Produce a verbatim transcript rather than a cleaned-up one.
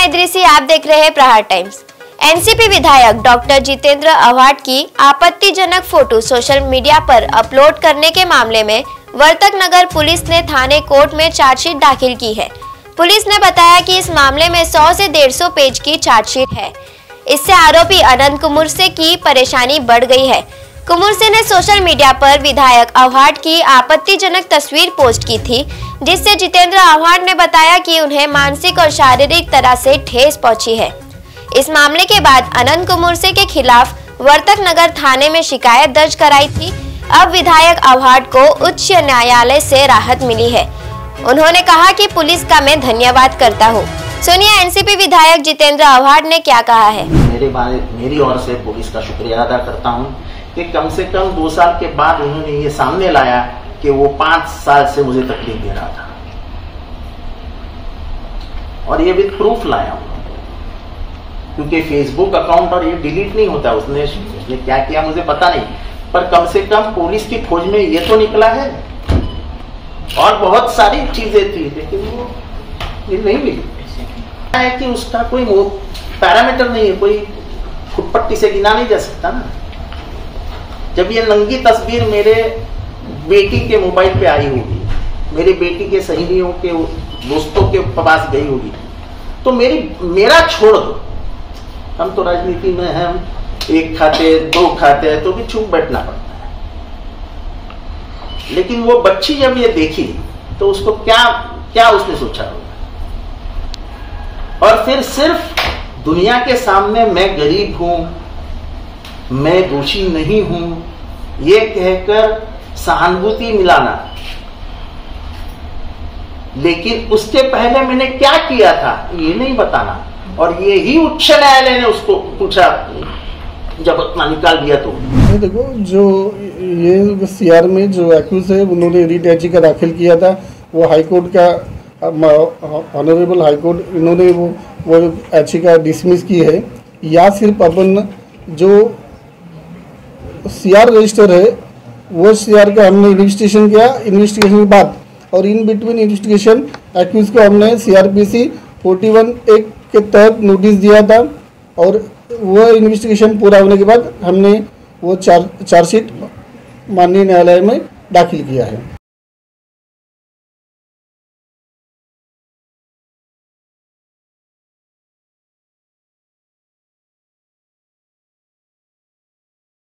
इदरीसी, आप देख रहे हैं प्रहार टाइम्स। एनसीपी विधायक डॉक्टर जितेंद्र आव्हाड की आपत्तिजनक फोटो सोशल मीडिया पर अपलोड करने के मामले में वर्तक नगर पुलिस ने थाने कोर्ट में चार्जशीट दाखिल की है। पुलिस ने बताया कि इस मामले में सौ से डेढ़ सौ पेज की चार्जशीट है। इससे आरोपी अनंत कुमुरसे की परेशानी बढ़ गई है। कुमुरसे ने सोशल मीडिया पर विधायक आव्हाड की आपत्तिजनक तस्वीर पोस्ट की थी, जिससे जितेंद्र आव्हाड ने बताया कि उन्हें मानसिक और शारीरिक तरह से ठेस पहुंची है। इस मामले के बाद अनंत कुमुरसे के खिलाफ वर्तक नगर थाने में शिकायत दर्ज कराई थी। अब विधायक आव्हाड को उच्च न्यायालय से राहत मिली है। उन्होंने कहा कि पुलिस का मैं धन्यवाद करता हूँ। सुनिए एनसीपी विधायक जितेंद्र आव्हाड ने क्या कहा है। मेरे बारे मेरी ओर से पुलिस का शुक्रिया अदा करता हूँ कि कम से कम दो साल के बाद उन्होंने ये सामने लाया कि वो पांच साल से मुझे तकलीफ दे रहा था, और ये विद प्रूफ लाया हूँ, क्योंकि फेसबुक अकाउंट और ये डिलीट नहीं होता। उसने उसने क्या किया मुझे पता नहीं, पर कम से कम पुलिस की खोज में ये तो निकला है। और बहुत सारी चीजें थी लेकिन वो ये नहीं मिली है कि उसका कोई पैरामीटर नहीं है, कोई फुटपट्टी से गिना नहीं जा सकता ना। जब ये नंगी तस्वीर मेरे बेटी के मोबाइल पे आई होगी, मेरी बेटी के सहेलियों के दोस्तों के पास गई होगी, तो मेरी मेरा छोड़ दो, हम तो राजनीति में हैं, हम एक खाते दो खाते हैं तो भी चुप बैठना पड़ता है। लेकिन वो बच्ची जब ये देखी तो उसको क्या क्या उसने सोचा होगा। और फिर सिर्फ दुनिया के सामने मैं गरीब हूं, मैं दोषी नहीं हूं, ये कहकर सहानुभूति मिलाना। लेकिन उसके पहले मैंने क्या किया था ये नहीं बताना, और ये ही उच्च न्यायालय ने उसको पूछा जब अपना निकाल दिया। तो देखो, जो ये सीआर में जो एक्यूज है उन्होंने रिट याचिका दाखिल किया था, वो हाईकोर्ट का ऑनरेबल हाईकोर्ट इन्होंने वो वो याचिका डिसमिस की है। या सिर्फ अपन जो सीआर रजिस्टर है वो सीआर का हमने इन्वेस्टिगेशन किया, इन्वेस्टिगेशन के बाद और इन बिटवीन इन्वेस्टिगेशन एक्यूज को हमने सीआरपीसी इकतालीस एक के तहत नोटिस दिया था, और वो इन्वेस्टिगेशन पूरा होने के बाद हमने वो चार चार्जशीट माननीय न्यायालय में दाखिल किया है।